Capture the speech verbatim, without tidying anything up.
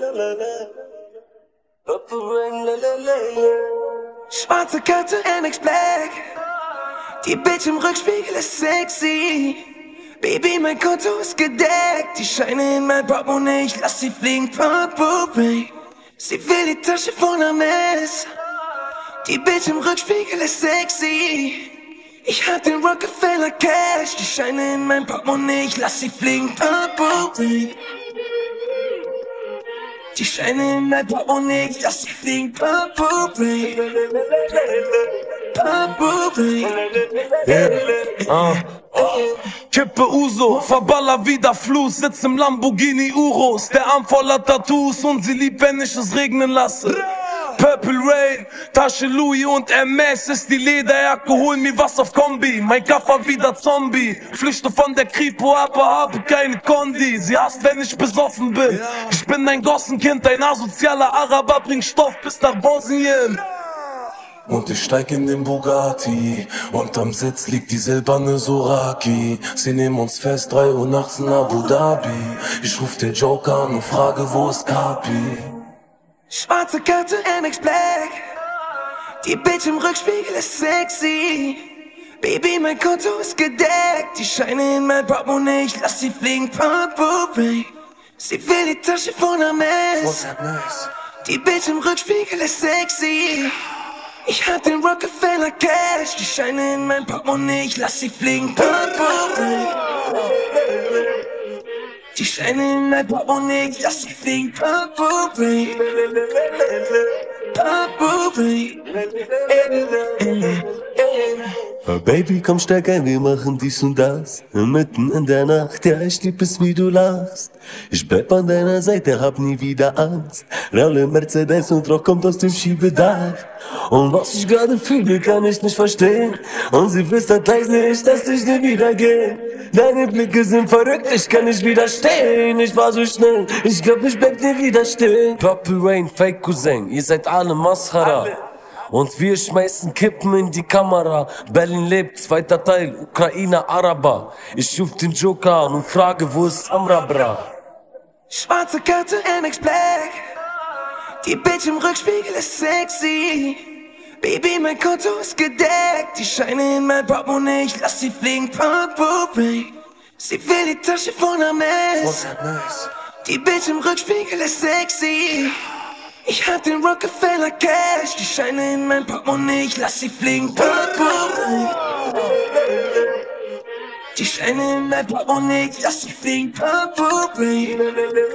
Schwarze Karte, M X Black. Die Bitch im Rückspiegel ist sexy. Baby, mein Konto ist gedeckt. Die Scheine in mein Portemonnaie, ich lass sie fliegen. Pop-Pop-Ring. Sie will die Tasche voller Mess. Die Bitch im Rückspiegel ist sexy. Ich hab den Rockefeller Cash. Die Scheine in mein Portemonnaie, ich lass sie fliegen. Pop-Pop-Ring. Die Scheine in mein Portemonnaie, ich lass sie fliegen. Pop-Pop-Ring. Pop-Pop-Ring. Yeah. Uh. Kippe Uso, verballer wieder Fluss, sitz im Lamborghini Urus, der Arm voller Tattoos und sie liebt, wenn ich es regnen lasse. Purple Rain, Tasche Louis und M S ist die Lederjacke, hol mir was auf Kombi, mein Koffer wieder Zombie, flüchte von der Kripo, aber habe keine Kondi, sie hasst, wenn ich besoffen bin, ich bin ein Gossenkind, ein asozialer Araber, bring Stoff bis nach Bosnien. Und ich steig in den Bugatti, unterm Sitz liegt die silberne Soraki. Sie nehmen uns fest, drei Uhr nachts in Abu Dhabi. Ich ruf den Joker an und frage, wo ist Kapi? Schwarze Karte, M X Black. Die Bitch im Rückspiegel ist sexy. Baby, mein Konto ist gedeckt. Die Scheine in mein Portemonnaie, ich lass sie fliegen. Pop-Pop-Ring. Sie will die Tasche voller Mess. Die Bitch im Rückspiegel ist sexy. Ich hab den Rockefeller Cash. Die Scheine in mein Portemonnaie, ich lass sie fliegen. Pop-Pop-Ring. Die Scheine in mein Portemonnaie, ich lass sie fliegen. Pop-Pop-Ring. Pop-Pop-Ring. Baby, komm steig ein, wir machen dies und das. Mitten in der Nacht, ja, ich lieb es, wie du lachst. Ich bleib an deiner Seite, hab nie wieder Angst. Rolle Mercedes und Rauch kommt aus dem Schiebedach. Und was ich gerade fühle, kann ich nicht verstehen. Und sie flüstert leise, ich lass dich nie wieder gehen. Deine Blicke sind verrückt, ich kann nicht widerstehen. Ich war so schnell, ich glaub, ich bleib nie wieder still. Purple Rain, Fake Cousin, ihr seid alle Mascara. Und wir schmeißen Kippen in die Kamera. Berlin lebt, zweiter Teil, Ukrainer, Araber. Ich ruf den Joker an und frage, wo ist Samra, bra? Schwarze Karte, M X Black. Die Bitch im Rückspiegel ist sexy. Baby, mein Konto ist gedeckt. Die Scheine in mein Portemonnaie, ich lass sie fliegen. Pop-Pop-Ring. Sie will die Tasche voller Mess. Die Bitch im Rückspiegel ist sexy. Ich hab den Rockefeller Cash. Die Scheine in mein Portemonnaie, ich lass sie fliegen. Pop-Pop-Ring. Die Scheine in mein Portemonnaie, ich lass sie fliegen. Pop-Pop-Ring.